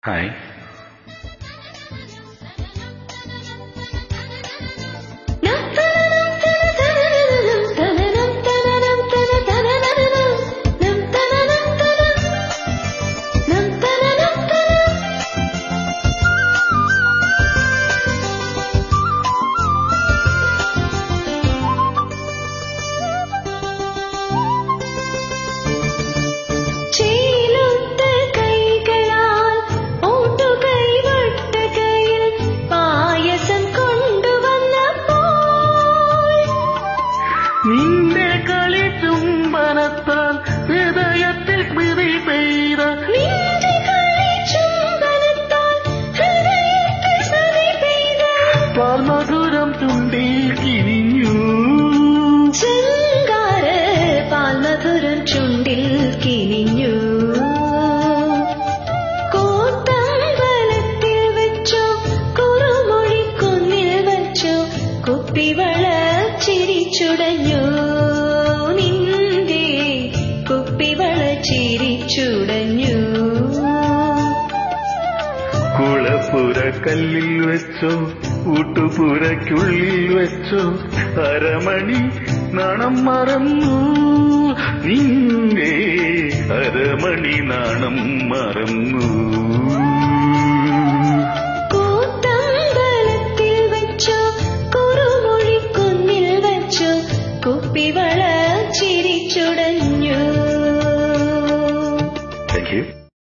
Hi. നിന്റെ കളി ചുംബനത്താൽ ഹൃദയത്തിൽ പിടി പെയ്ത പാൽമധുരം ചുണ്ടിൽ കിനിഞ്ഞു പാൽമധുരം ചുണ്ടിൽ കിനിഞ്ഞു കോത്തമ്പലത്തിൽ വെച്ചോ കുറുമൊഴിക്കുന്നിൽ വെച്ചോ കുപ്പിവള ചിരിച്ചുടഞ്ഞു നിന്റെ കുപ്പിവള ചിരിച്ചുടഞ്ഞു കുളപ്പുര കല്ലിൽ വെച്ചോ ഊട്ടുപുരയ്ക്കുള്ളിൽ വെച്ചോ അരമണി നാണം മറന്നു നിന്റെ അരമണി നാണം മറന്നു.